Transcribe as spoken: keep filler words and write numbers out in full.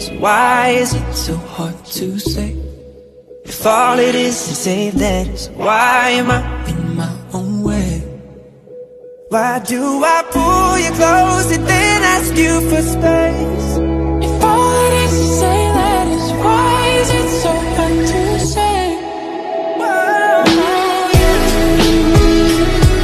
So why is it so hard to say? If all it is is say that, so why am I in my own way? Why do I pull you close and then ask you for space?